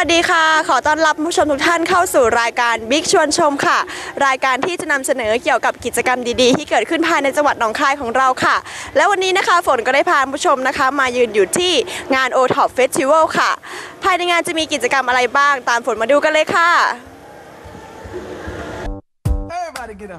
วัสดีค่ะขอต้อนรับผู้ชมทุกท่านเข้าสู่รายการบิ๊กชวนชมค่ะรายการที่จะนำเสนอเกี่ยวกับกิจกรรมดีๆที่เกิดขึ้นภายในจังหวัดหนองคายของเราค่ะและวันนี้นะคะฝนก็ได้พาผู้ชมนะคะมายืนอยู่ที่งาน O-Top Festival ค่ะภายในงานจะมีกิจกรรมอะไรบ้างตามฝนมาดูกันเลยค่ะ Everybody get up.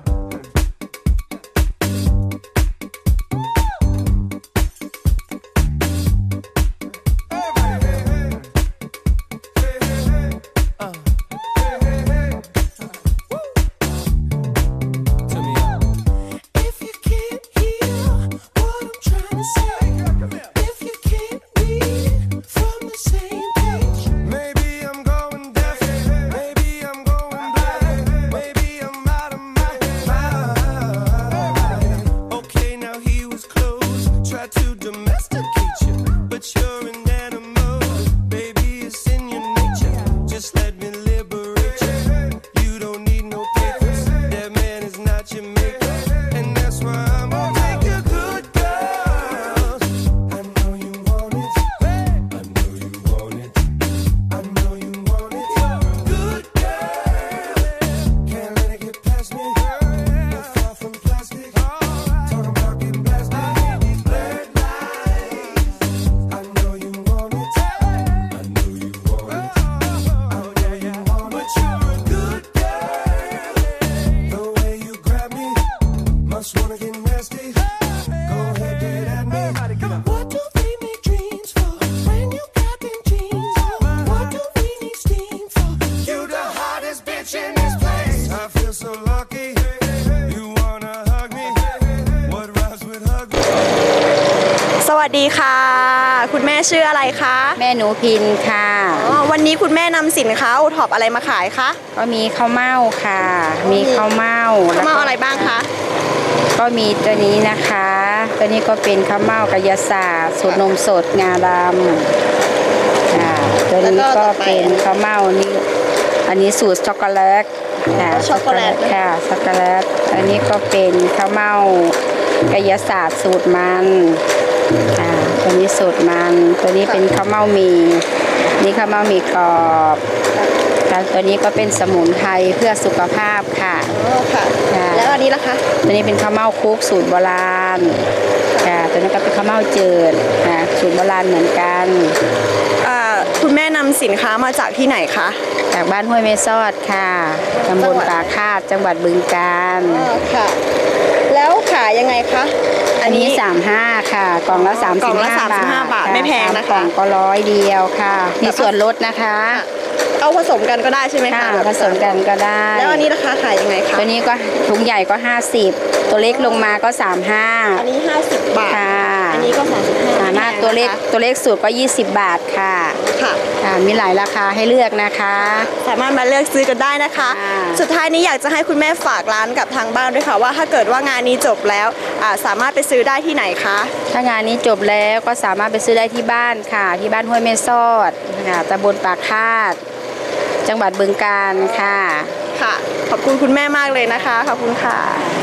สวัสดีค่ะคุณแม่ชื่ออะไรคะแม่หนูพินค่ะวันนี้คุณแม่นำสินค้า O-Top อะไรมาขายคะก็มีข้าวเม่าค่ะมีข้าวเม่าอะไรบ้างคะก็มีตัวนี้นะคะตัวนี้ก็เป็นข้าวเม่ากายศาสตร์สูตรนมสดงาดำตัวนี้ก็เป็นข้าวเม่านี่อันนี้สูตรช็อกโกแลตช็อกโกแลตค่ะช็อกโกแลตอันนี้ก็เป็นข้าวเม่ากายศาสตร์สูตรมันตัวนี้สูตรมันตัวนี้เป็นข้าวเม่าหมี่นี่ข้าวเม่าหมี่กรอบตัวนี้ก็เป็นสมุนไพรเพื่อสุขภาพค่ะแล้วอันนี้ล่ะคะตัวนี้เป็นข้าวเม่าคลุกสูตรโบราณค่ะตัวนี้ก็เป็นข้าวเม่าเจิดสูตรโบราณเหมือนกันคุณแม่นำสินค้ามาจากที่ไหนคะจากบ้านห้วยเมซอดค่ะตำบลปากคาดจังหวัดบึงกาฬค่ะแล้วขายยังไงคะอันนี้35ค่ะกล่องละ 35 บาทไม่แพงนะคะกล่องก็100เดียวค่ะมีส่วนลดนะคะเอาผสมกันก็ได้ใช่ไหมคะผสมกันก็ได้แล้วอันนี้ราคาขายยังไงคะตัวนี้ก็ถุงใหญ่ก็50ตัวเล็กลงมาก็35 อันนี้50 บาทค่ะอันนี้ก็35 ตัวเล็กสุดก็20 บาทค่ะค่ะมีหลายราคาให้เลือกนะคะสามารถมาเลือกซื้อกันได้นะคะสุดท้ายนี้อยากจะให้คุณแม่ฝากร้านกับทางบ้านด้วยค่ะว่าถ้าเกิดว่างานนี้จบแล้วสามารถไปซื้อได้ที่ไหนคะถ้างานนี้จบแล้วก็สามารถไปซื้อได้ที่บ้านค่ะที่บ้านห้วยเมซอดค่ะตำบลปากคาดจังหวัดบึงกาฬค่ะขอบคุณคุณแม่มากเลยนะคะขอบคุณค่ะ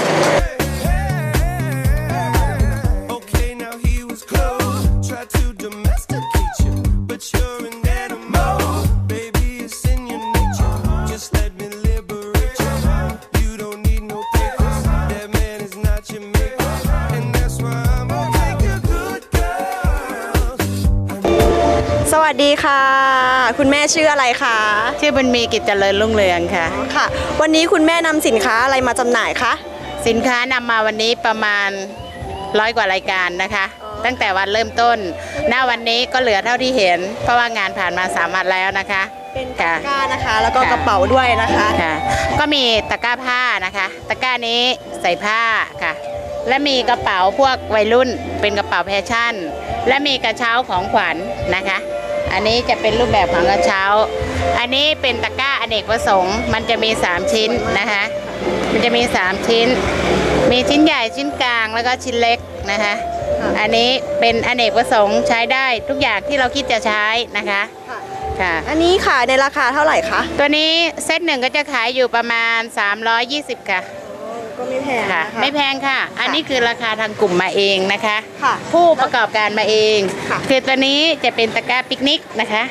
สวัสดีค่ะคุณแม่ชื่ออะไรคะชื่อบุญมีกิจเจริญรุ่งเรืองค่ะวันนี้คุณแม่นำสินค้าอะไรมาจำหน่ายคะสินค้านำมาวันนี้ประมาณ100 กว่ารายการนะคะตั้งแต่วันเริ่มต้นณวันนี้ก็เหลือเท่าที่เห็นเพราะว่างานผ่านมา3 วันแล้วนะคะเป็นตะกร้านะคะแล้วก็กระเป๋าด้วยนะคะก็มีตะกร้าผ้านะคะตะกร้านี้ใส่ผ้าค่ะและมีกระเป๋าพวกวัยรุ่นเป็นกระเป๋าแฟชั่นและมีกระเช้าของขวัญนะคะอันนี้จะเป็นรูปแบบของกระเช้าอันนี้เป็นตะกร้าอเนกประสงค์มันจะมี3 ชิ้นนะคะมันจะมี3 ชิ้นมีชิ้นใหญ่ชิ้นกลางแล้วก็ชิ้นเล็กนะคะอันนี้เป็นอเนกประสงค์ใช้ได้ทุกอย่างที่เราคิดจะใช้นะคะค่ะอันนี้ขายในราคาเท่าไหร่คะตัวนี้เซต1ก็จะขายอยู่ประมาณ320ค่ะก็ไม่แพงค่ะไม่แพงค่ะอันนี้คือราคาทางกลุ่มมาเองนะคะผู้ประกอบการมาเองคือตัวนี้จะเป็นตะกร้าปิกนิกนะคะ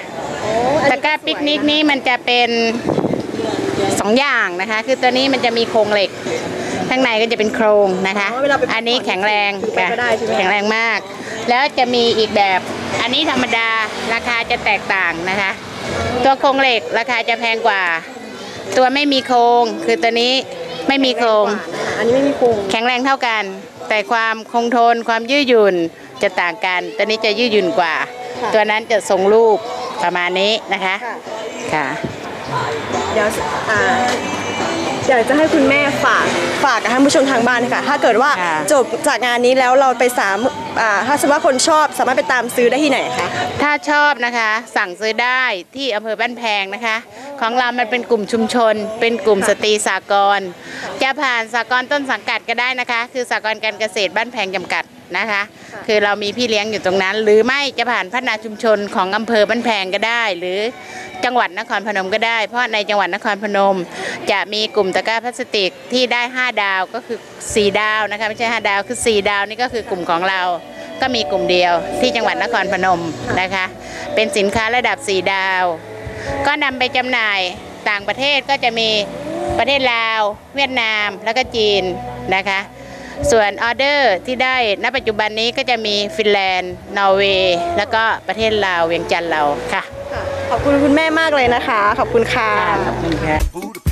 ตะกร้าปิกนิกนี้มันจะเป็น2อย่างนะคะคือตัวนี้มันจะมีโครงเหล็กข้างในก็จะเป็นโครงนะคะอันนี้แข็งแรงค่ะแข็งแรงมากแล้วจะมีอีกแบบอันนี้ธรรมดาราคาจะแตกต่างนะคะตัวโครงเหล็กราคาจะแพงกว่าตัวไม่มีโครงคือตัวนี้ไม่มีโครงอันนี้ไม่มีโครงแข็งแรงเท่ากันแต่ความคงทนความยืดหยุ่นจะต่างกันตัวนี้จะยืดหยุ่นกว่าตัวนั้นจะทรงรูปประมาณนี้นะคะค่ะเดี๋ยวอยากจะให้คุณแม่ฝากกับท่านผู้ชมทางบ้านค่ะถ้าเกิดว่าจบจากงานนี้แล้วเราไปถ้าสมมติว่าคนชอบสามารถไปตามซื้อได้ที่ไหนคะถ้าชอบนะคะสั่งซื้อได้ที่อำเภอบ้านแพงนะคะของเรามันเป็นกลุ่มชุมชนเป็นกลุ่มสตรีสหกรณ์จะผ่านสหกรณ์ต้นสังกัดก็ได้นะคะคือสหกรณ์การเกษตรบ้านแพงจำกัดนะคะคือเรามีพี่เลี้ยงอยู่ตรงนั้นหรือไม่จะผ่านพัฒนาชุมชนของอำเภอบ้านแพงก็ได้หรือจังหวัดนครพนมก็ได้เพราะในจังหวัดนครพนมจะมีกลุ่มตะกร้าพลาสติกที่ได้5 ดาวก็คือ4 ดาวนะคะไม่ใช่5 ดาวคือ4 ดาวนี่ก็คือกลุ่มของเราก็มีกลุ่มเดียวที่จังหวัดนครพนมนะคะเป็นสินค้าระดับ4 ดาวก็นำไปจำหน่ายต่างประเทศก็จะมีประเทศลาวเวียดนามแล้วก็จีนนะคะส่วนออเดอร์ที่ได้ณปัจจุบันนี้ก็จะมีฟินแลนด์นอร์เวย์แล้วก็ประเทศลาวเวียงจันทร์เราค่ะขอบคุณคุณแม่มากเลยนะคะขอบคุณค่ะขอบคุณค่ะ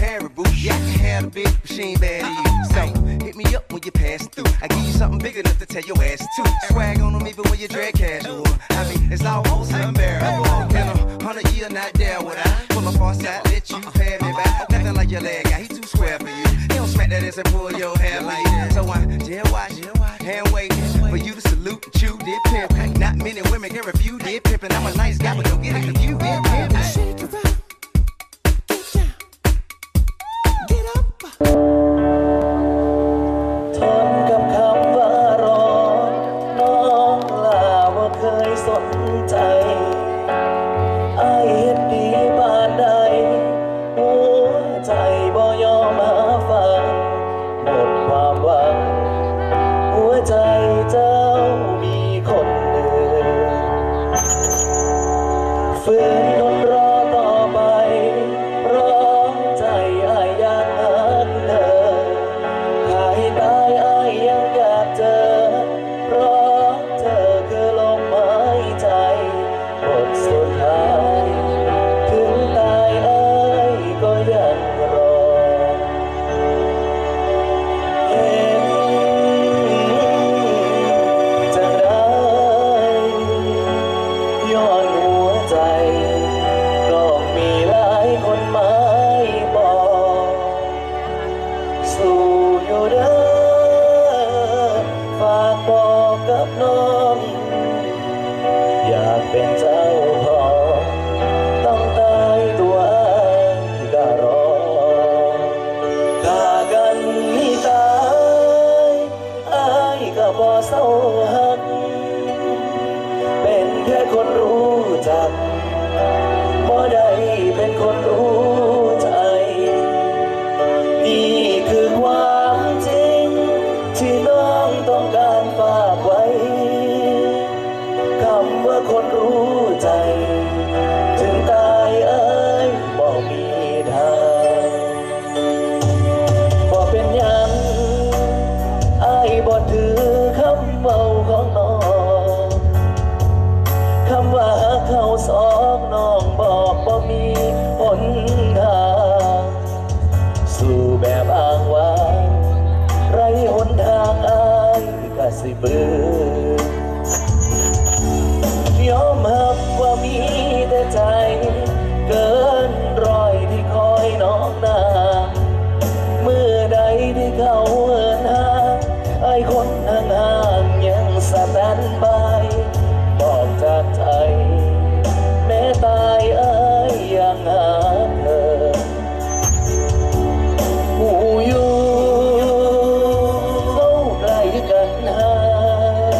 Hit me up when you pass through. I give you something big enough to tell your ass to. Swag on them even when you drag casual. I mean, it's almost unbearable. In 100 years, not there would I pull up on side, let you pay me back. Nothing like your leg guy, he too square for you. He don't smack that ass and pull your hair like that. So I just watch, hand wait for you to salute and chew did pimp. Not many women can refuse did pimpin'. I'm a nice guy, but don't get it confused. Did pimp. Shake it up, get down, get up. ทนกับคำว่ารอน้องลาว่าเคยสนใจอายเฮ็ดดีปานใดหัวใจบ่ยอมหาฟังหมดความหวังหัวใจเจ้ามีคนอื่นฝืนทนรอต่อไปรอใจอายยังหักเธอขายตายอายยังอยากเจอเพราะเธอคือลมหายใจบทสุดท้ายถึงตายอายก็ยังรอเห็นจะได้ย้อนหัวใจก็มีหลายคนหมายบอกสู้อยู่เด้อฝากบอกกับน้องอยากเป็นเจ้าของต้องตายตัวอายก็รอฆ่ากันให้ตายอายก็บ่เศร้าหักเป็นแค่คนรู้จักบ่ได้เป็นคนรู้ใจนี่คือความจริงที่น้องต้องการฝากไว้คำว่าคนรู้ใจถึงตายเอ้ยบ่มีทางบ่เป็นหยังอ้ายบ่ถือคำเว้าของน้องคำว่าหักเขาสองน้องบอกบ่มีหนทางสู่แบบอ้างว้างไรหนทางอายก็สิเบื่อยอมรับว่ามีแต่ใจเกินร้อยที่คอยน้องนาเมื่อใดที่เขาเอิ้นหาไอ้คนห่างๆยังสแตนบายบอกจากใจแม้ตายเอ้ยยังหาเธอหูอยู่เขาใกล้กันหา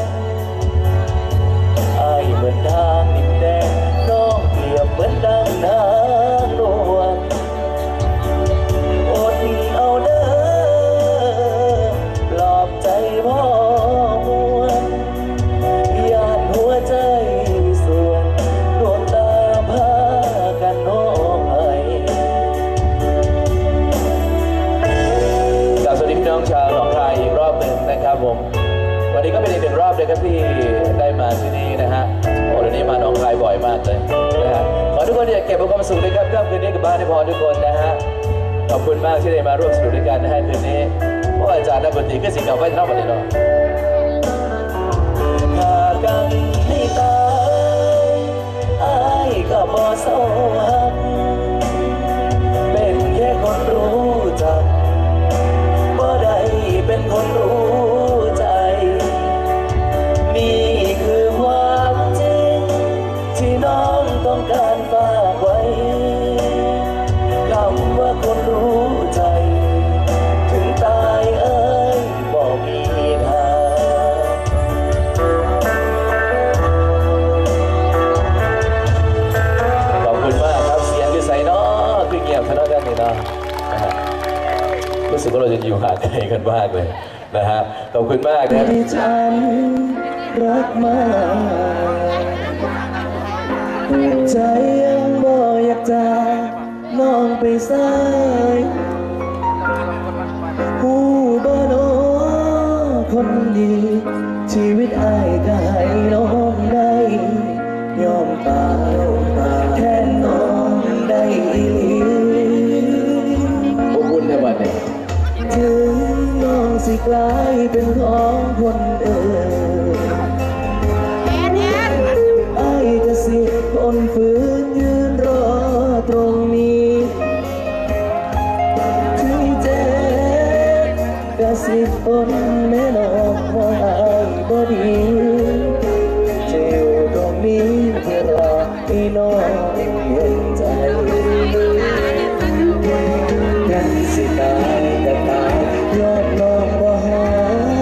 คืนนี้กับบ้านได้พอทุกคนนะฮะขอบคุณมากที่ได้มาร่วมสนุกด้วยกันนะฮะคืนนี้เพราะอาจารย์นักดนตรีก็สิ่งเก่าไว้เท่ากันเลยเนาะหากันให้ตายอ้ายก็บ่เศร้าหักเป็นแค่คนรู้จักบ่ได้เป็นคนรู้ใจนี่คือความจริงที่น้องต้องการฝากไว้คำว่าคนรู้ใจถึงตายเอ้ยบอกมีทางขอบคุณมากครับเสียงที่ใส่เนาะคือเงียบขนาดนั้นเลยเนาะรู้สึกว่าเราจะอยู่ห่างไกลกันมากเลยนะฮะขอบคุณมากนะที่ฉันรักมากใจยังบ่อยากจากน้องไปสายหูบ่โนคนดีชีวิตอ้ายก็ให้น้องได้ยอมตายแทนน้องได้อีหลีขอบคุณในวันนี้ถึงน้องสิกลายเป็นของคนอื่นไอ้จะสิคนฝืนยืนรอตรงนี้ถึงเจ็บก็สิคนแม่น้องมองไอ้บ่ดีจะอยู่ตรงนี้เพื่อรอให้น้องเห็นใจกันสิตายก็ตายยอมน้องบ่หา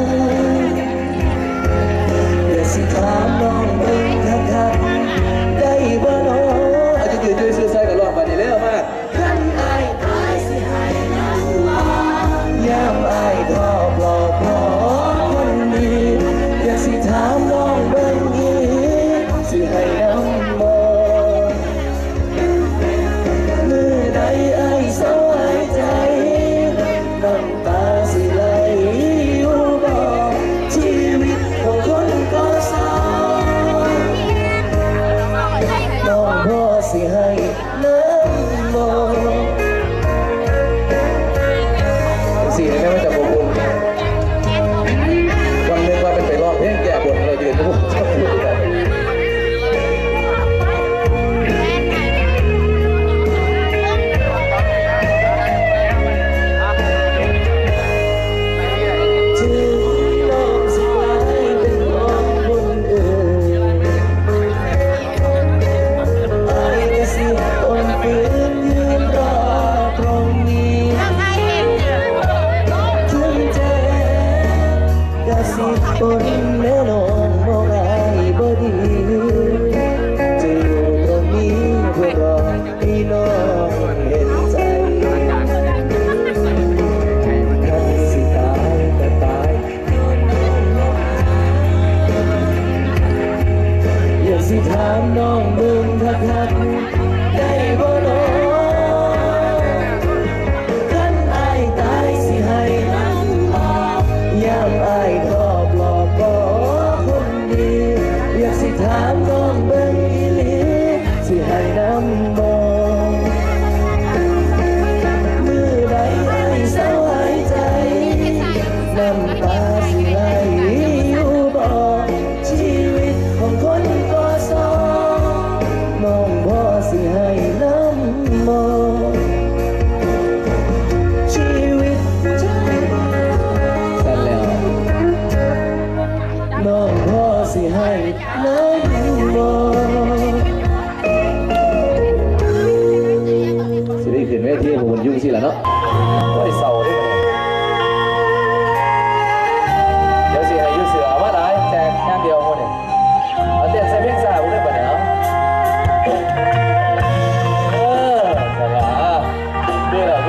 อย่าสิถามน้องเบิ่งคักๆได้บ่น้ออาจจะยืนด้วยซื้อใส่กับรอบบัดนี้แล้วมากคันอ้ายตายสิให้น้ำมายามอ้ายทอปลอบขอคนดีอย่าสิถามน้องเบิ่งอีสิให้น้ำมอมือใดอ้ายเศร้าหายใจน้ำตาสิไหลอยู่บ่ชีวิตของคนก็เศร้าน้องพ่อสิให้น้ำมอสิให้แม่ว่าจะอบอุ่นวันหนึ่งว่าเป็นไปรอบเพลงแก่บทเรายืนพูดกันถึงน้องสิกลายเป็นของคนอื่นไอ้ก็สิคนฝืนยืนรอตรงนี้ถึงเจ็บก็สิคนแม่น้องมองไอ้บ่ดีจะอยู่ตรงนี้เพื่อรอให้น้องเห็นใจคันสิตายก็ตายอย่าสิถามน้องเบิ่งคักๆได้บ่น้อคันอ้ายตายสิให้น้ำยามอ้ายทอปลอบขอคนดีอยากสิถามน้องเบิ่งอีหลีสิให้น้ำมองมือใดอ้ายเศร้าหายใจน้ำตาสิไหลอยู่บ่ชีวิตของคนก็เศร้าน้องบ่สิให้น้ำมองชีวิตสั่นแล้วน้องพ่อสิให้น้ำมองสิได้ขึ้นเวทีผมยุ่งสิล่ะเนาะโอ้ยเศร้าด้วยกันเดี๋ยวสิให้ยูเสือเอามาหลายแจกงานเดียวหมดเนี่ยเอาเต้นใส่เพลงสาวได้ป่ะเนี่ยเนาะสบายด้วยแล้ว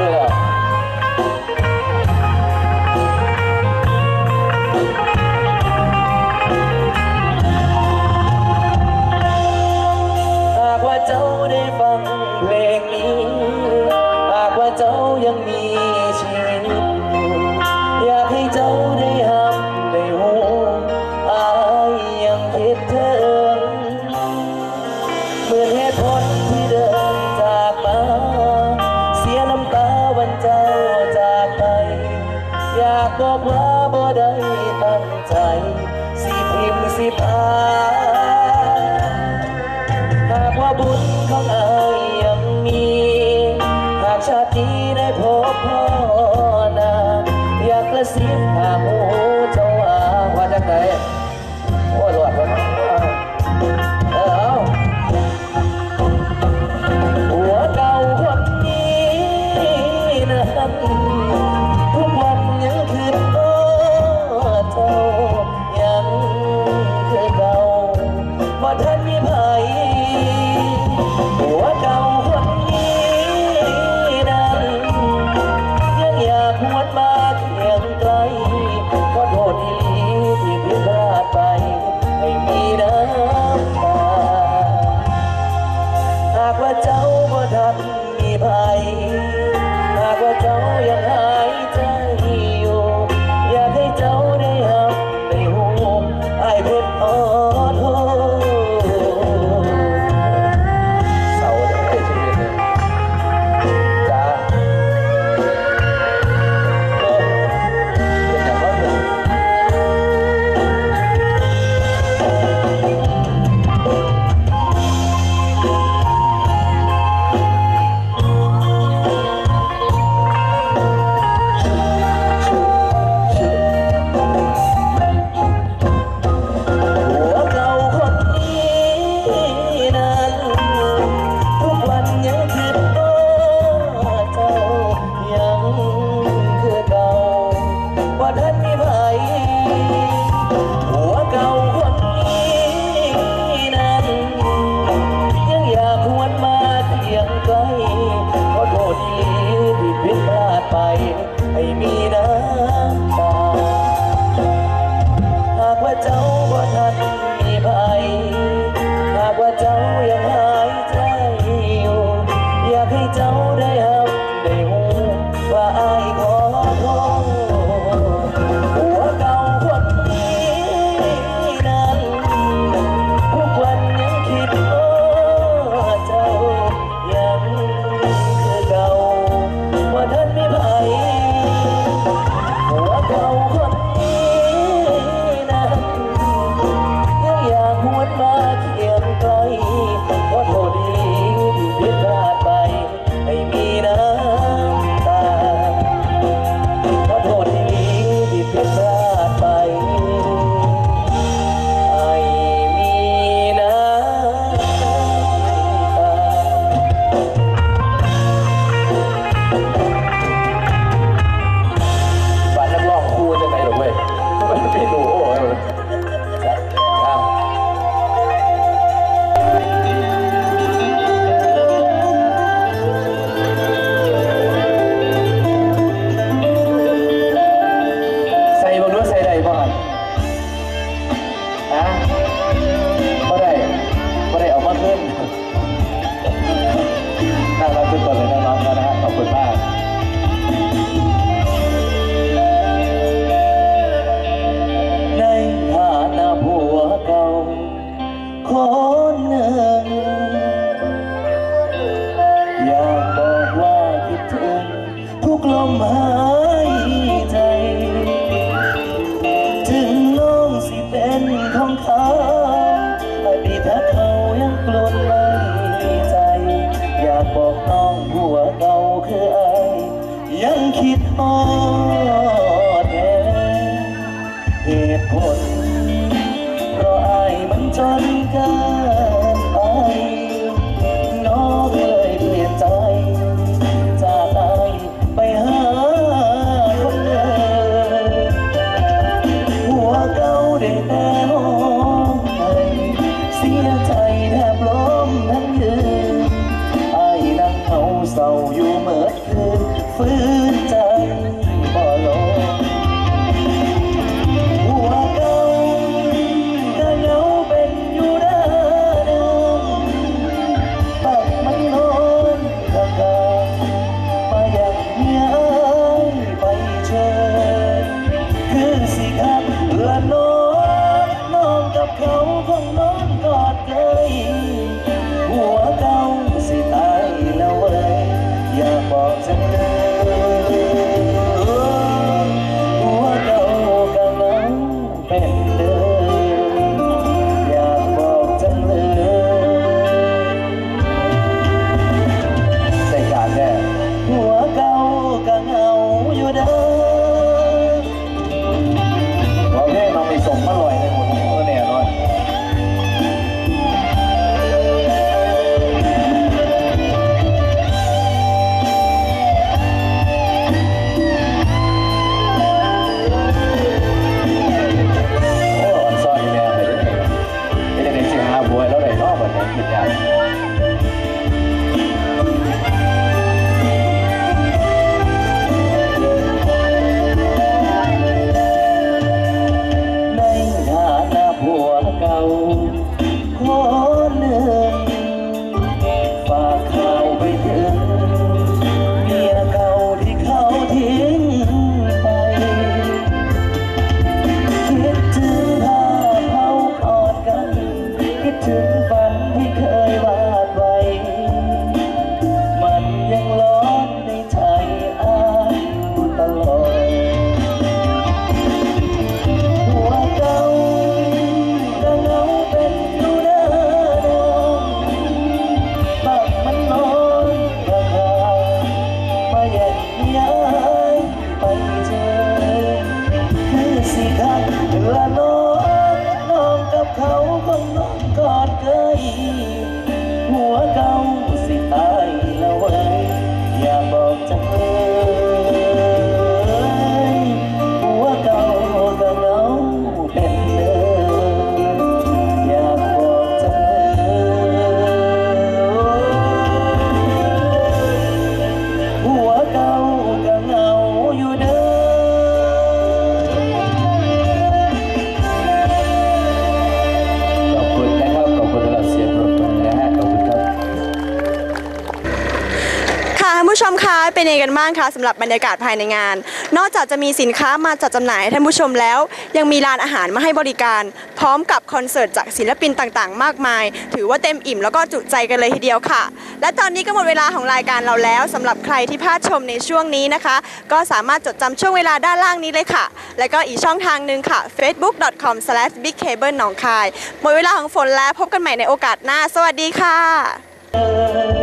หากว่าเจ้าได้ฟังเพลงนี้หากว่าเจ้ายังมีชีวิตอยู่อยากให้เจ้าได้หับได้หูอ้ายยังคิดถึงเหมือนเหตุผลที่เดินจากมาากบอกว่าบ่ได้ตั้งใจสิพิมพ์สิพาหากว่าบุญของอายยังมีหากชาตินี้ได้พบพ่อนาอยากกระซิบหาหูเจ้าว่าจังไงโอ้รอดวะหัวเก่าคนนี้นั้นทุกวันยังคืนโอ้เจ้ายังคือเก่าบ่ทันมีภัยหัวเก่าคนนี้นั้นยังอยากหวนมาเคียงไกลขอโทษอีหลีที่ผิดพลาดไปไม่มีน้ำตาหากว่าเจ้าบ่ทันมีภัยหากว่าเจ้ายังหายใจอยู่อยากให้เจ้าได้หับได้หูอ้ายเพชรอ่อนโทเศร้าจังเลยชีวิตเนี่ยจ้าเป็นอย่างนั้นเลยหัวเก่าคนนี้นั้นทุกวันยังคิดว่าเจ้ายังคือเก่าว่าทันมีภัยหัวเก่าคนนี้นั้นยังอยากหวนมาเคียงไกลขอโทษอีหลีที่ผิดพลาดไปให้มีน้ำตา หากว่าเจ้าบ่ทันมีภัยหากว่าเจ้ายังหายใจอยู่อยากให้เจ้าได้หับได้หูว่าอ้ายขอโทษหัวเก่าคนนี้นั้นทุกวันยังคิดว่าเจ้ายังคือเก่าว่าทันมีภัยหัวเก่าคนนี้นั้นยังอยากหวนมาเคียงไกลขอโทษอีหลีที่ผิดพลาดไปให้มีน้ำตาขอโทษอีหลีที่ผิดพลาดไปให้มีน้ำตา บ้านนักร้องครูจะไหนหรอเว้ยไม่รู้โอ้ยครับใส่บางนู้นใส่ใดบ้างฮะบ่ได้ออกมาขึ้นน่ารักทุกคนเลยน้องๆนะฮะขอบคุณมาก ในฐานะผัวเก่าคนหนึ่งอยากบอกว่าคิดถึงทุกลมหายใจถึงน้องสิเป็นของเขาอดีตถ้าเขายังกลุ้นไม่ใจอยากบอกน้องผัวเก่าคือไอ้ยังคิดฮอดแน่ เหตุผลเพราะอายมันจนเกินไปน้องเลยเปลี่ยนใจจากอายไปหาคนเดิมหัวเก่าได้แต่มองไปเสียใจแทบล้มทั้งยืนอายนั่งเมาเศร้าอยู่เมื่อคืนฟื้นใจบ่ลง หัวเก่าก็เหงาเป็นอยู่เดิมปักมันนอนข้างกันมาอย่างเมียไปเชิญคือสิครับละน้องกับเขาคงนอนกอดเกยหัวเก่าสิตายแล้วเว้ยอย่าบอกจังเลยหัวผู้ชมคะเป็นยังไงกันบ้างคะสำหรับบรรยากาศภายในงาน นอกจากจะมีสินค้ามาจัดจำหน่ายให้ท่านผู้ชมแล้ว ยังมีร้านอาหารมาให้บริการ พร้อมกับคอนเสิร์ตจากศิลปินต่างๆ มากมาย ถือว่าเต็มอิ่มแล้วก็จุใจกันเลยทีเดียวค่ะ และตอนนี้ก็หมดเวลาของรายการเราแล้วสำหรับใครที่พลาดชมในช่วงนี้นะคะ ก็สามารถจดจำช่วงเวลาด้านล่างนี้เลยค่ะ และก็อีกช่องทางหนึ่งค่ะ facebook.com/bigcable หนองคายหมดเวลาของฝนแล้วพบกันใหม่ในโอกาสหน้าสวัสดีค่ะ